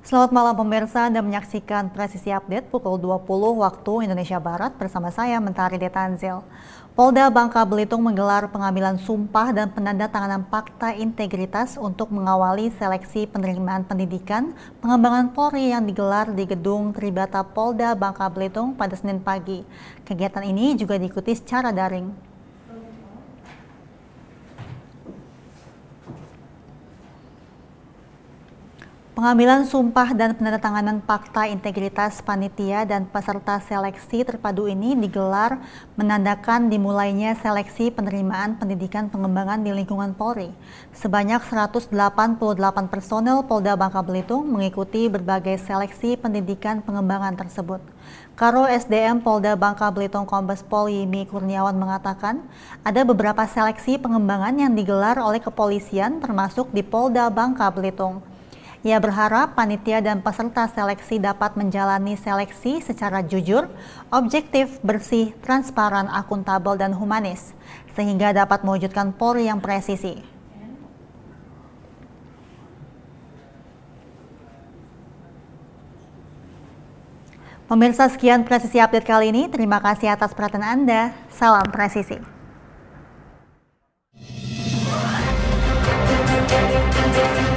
Selamat malam pemirsa, Anda menyaksikan Presisi Update pukul 20 waktu Indonesia Barat bersama saya Mentari Detanzil. Polda Bangka Belitung menggelar pengambilan sumpah dan penandatanganan fakta integritas untuk mengawali seleksi penerimaan pendidikan pengembangan Polri yang digelar di Gedung Tribata Polda Bangka Belitung pada Senin pagi. Kegiatan ini juga diikuti secara daring. Pengambilan sumpah dan penandatanganan fakta integritas panitia dan peserta seleksi terpadu ini digelar menandakan dimulainya seleksi penerimaan pendidikan pengembangan di lingkungan Polri. Sebanyak 188 personel Polda Bangka Belitung mengikuti berbagai seleksi pendidikan pengembangan tersebut. Karo SDM Polda Bangka Belitung Kombes Pol Yimi Kurniawan mengatakan ada beberapa seleksi pengembangan yang digelar oleh kepolisian termasuk di Polda Bangka Belitung. Ia berharap panitia dan peserta seleksi dapat menjalani seleksi secara jujur, objektif, bersih, transparan, akuntabel, dan humanis, sehingga dapat mewujudkan Polri yang presisi. Pemirsa, sekian Presisi Update kali ini. Terima kasih atas perhatian Anda. Salam presisi.